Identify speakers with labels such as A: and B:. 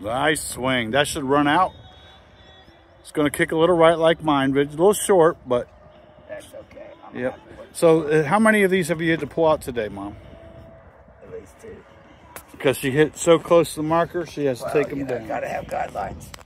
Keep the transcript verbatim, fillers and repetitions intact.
A: Nice swing. That should run out. It's going to kick a little right like mine, but it's a little short, but.
B: That's okay. I'm
A: Yep. So uh, how many of these have you had to pull out today, Mom?
B: At least two.
A: Because she hit so close to the marker, she has
B: Well,
A: to take them
B: you know,
A: down.
B: gotta have guidelines.